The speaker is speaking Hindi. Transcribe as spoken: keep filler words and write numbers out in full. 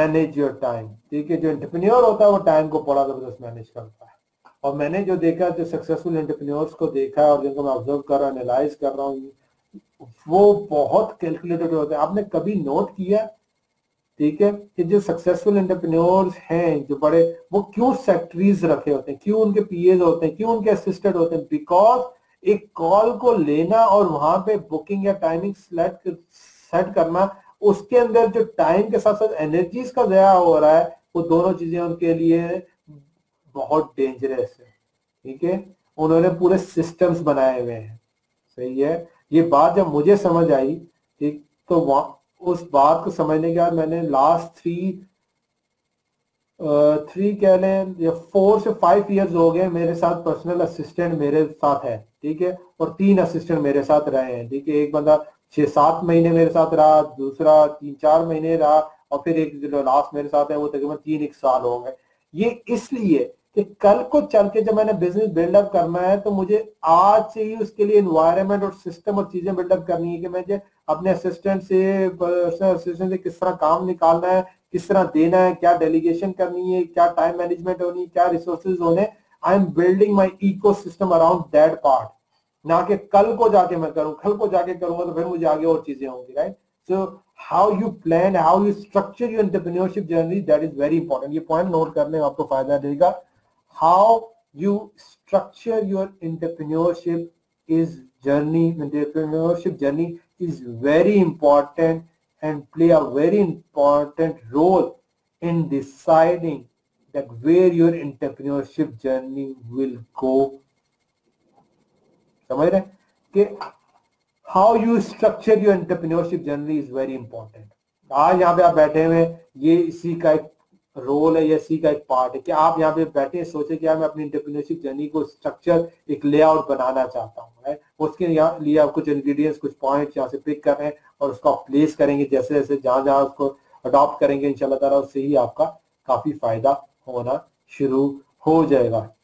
Manage your time. ठीक है, जो एंटरप्रेन्योर होता है वो टाइम को बड़ा जबरदस्त मैनेज करता है। और मैंने जो देखा, जो सक्सेसफुल एंटरप्रेन्योर्स को देखा है और जिनको मैं ऑब्जर्व कर रहा हूँ, एनालाइज कर रहा हूँ, वो बहुत कैलकुलेटेड होते हैं। आपने कभी नोट किया, ठीक है, कि जो सक्सेसफुल एंटरप्रेन्योर्स हैं, जो बड़े, वो क्यों सेक्रेटरीज रखे होते हैं, क्यों उनके पीएज होते हैं, क्यों उनके असिस्टेंट होते हैं? बिकॉज एक कॉल को लेना और वहां पे बुकिंग या टाइमिंग सेट सेट करना, उसके अंदर जो टाइम के साथ साथ एनर्जीज का ज़या हो रहा है, वो दोनों चीजें उनके लिए बहुत डेंजरस है। ठीक है, उन्होंने पूरे सिस्टम्स बनाए हुए हैं। सही है, ये बात जब मुझे समझ आई, ठीक, तो वहां उस बात को समझने के बाद मैंने लास्ट थ्री थ्री कह लें या फोर से फाइव इयर्स हो गए, मेरे साथ पर्सनल असिस्टेंट मेरे साथ है। ठीक है, और तीन असिस्टेंट मेरे साथ रहे हैं। ठीक है, एक बंदा छह सात महीने मेरे साथ रहा, दूसरा तीन चार महीने रहा, और फिर एक जो लास्ट मेरे साथ है वो तकरीबन तीन एक साल हो गए। ये इसलिए कि कल को चल के जब मैंने बिजनेस बिल्डअप करना है, तो मुझे आज से ही उसके लिए एनवायरनमेंट और सिस्टम और चीजें बिल्डअप करनी है कि मुझे अपने असिस्टेंट से पर्सनल असिस्टेंट से किस तरह काम निकालना है, किस तरह देना है, क्या डेलीगेशन करनी है, क्या टाइम मैनेजमेंट होनी है, क्या रिसोर्सेज होने। I am building my eco system around that part, ना कि कल को जाके मैं करूं, कल को जाके करूंगा तो फिर मुझे आगे और चीजें होंगी। Right, so how you plan, how you structure your entrepreneurship journey, that is very important. ये पॉइंट नोट करने में आपको फायदा देगा। How you structure your entrepreneurship is journey, entrepreneurship journey is very important and play a very important role in deciding that where your entrepreneurship journey will go. समझ रहे कि how you structure your entrepreneurship journey is very important. आज यहाँ पे आप बैठे हुए, ये इसी का एक रोल है, ये इसी का एक पार्ट है कि आप यहाँ पे बैठे सोचे कि मैं अपनी एंटरप्रेन्योरशिप जर्नी को स्ट्रक्चर, एक लेआउट बनाना चाहता हूँ। राइट, उसके यहाँ लिए आप कुछ इंग्रेडिएंट्स, कुछ पॉइंट्स यहाँ से पिक कर रहे हैं और उसको आप प्लेस करेंगे। जैसे जैसे जहां जहां उसको अडॉप्ट करेंगे इंशाल्लाह ताला, उससे ही आपका काफी फायदा होना शुरू हो जाएगा।